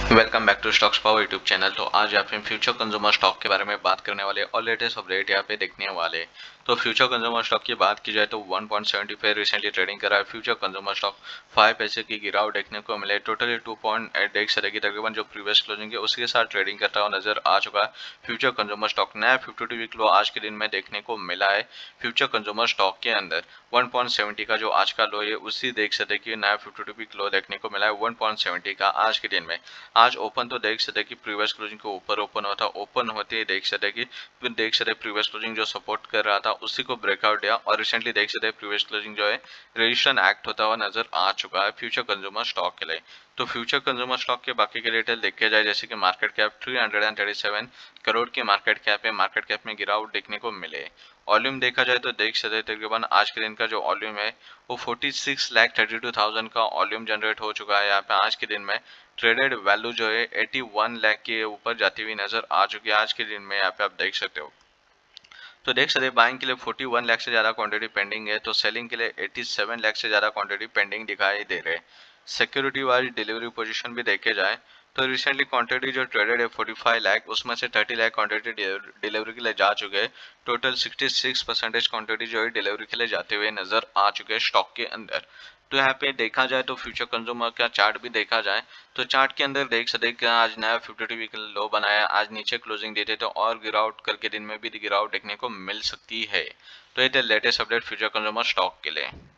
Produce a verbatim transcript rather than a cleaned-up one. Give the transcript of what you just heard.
Welcome back to stocks power YouTube channel. तो आज यहाँ पे फ्यूचर कंज्यूमर स्टॉक के बारे में बात करने वाले और लेटेस्ट अपडेट यहाँ पे देखने वाले। तो फ्यूचर कंज्यूमर स्टॉक की बात की जाए तो one point seven five recently trading कर रहा है। फ्यूचर कंज्यूमर स्टॉक फाइव पैसे की गिरावट देखने को मिले। टोटली टू पॉइंट एट देख सकेगी तकरीबन जो प्रीवियस क्लोजिंग है उसके साथ ट्रेडिंग करता हुआ नजर आ चुका है। फ्यूचर कंज्यूमर स्टॉक नया फिफ्टी टू वीक लो आज के दिन में देखने को मिला है। फ्यूचर कंज्यूमर स्टॉक के अंदर वन पॉइंट सेवन ज़ीरो का जो आज का लो है उसी देख सकते कि नया फिफ्टी टू वीक लो देखने को मिला है वन पॉइंट सेवन ज़ीरो का आज के दिन में। आज ओपन तो देख सकते कि प्रीवियस क्लोजिंग के ऊपर ओपन हुआ था। ओपन होते ही देख सकते कि फिर देख सकते प्रीवियस क्लोजिंग जो सपोर्ट कर रहा था उसी को ब्रेकआउट दिया और रिसेंटली देख सकते प्रीवियस क्लोजिंग जो है रजिस्ट्रेशन एक्ट होता हुआ नजर आ चुका है फ्यूचर कंज्यूमर स्टॉक के लिए। तो फ्यूचर कंज्यूमर स्टॉक के बाकी के डिटेल देखे जाए जैसे कि market cap three hundred thirty seven crore की मार्केट कैप है। मार्केट कैप में गिरावट देखने को मिले। वॉल्यूम देखा जाए तो देख सकते तकरीबन आज के दिन का जो वॉल्यूम है वो forty six lakh thirty two thousand का वॉल्यूम जनरेट हो चुका है। यहाँ पे आज के दिन में ट्रेडेड वैल्यू जो है एटी वन लाख के ऊपर जाती हुई नजर आ चुकी है आज के दिन में। यहाँ पे आप देख सकते हो तो देख सकते बाइंग के लिए फोर्टी वन लाख से ज्यादा क्वांटिटी पेंडिंग है तो सेलिंग के लिए एटी सेवन लाख से ज्यादा क्वांटिटी पेंडिंग दिखाई दे रहे हैं। सिक्योरिटी वाइज डिलीवरी पोजीशन भी देखे जाए तो रिसेंटली क्वांटिटी जो ट्रेडेड है फोर्टी फाइव लाख उसमें से थर्टी लाख क्वांटिटी डिलीवरी के लिए जा चुके हैं। Total sixty six percentage quantity जो है डिलीवरी के लिए जाते हुए नजर आ चुके हैं स्टॉक के अंदर। तो यहाँ पे देखा जाए तो फ्यूचर कंज्यूमर का चार्ट भी देखा जाए तो चार्ट के अंदर देख सकते कि आज नया फिफ्टी टू वीक लो बनाया। आज नीचे क्लोजिंग देते तो और गिरावट करके दिन में भी गिरावट देखने को मिल सकती है। तो ये थे latest update future consumer stock के लिए।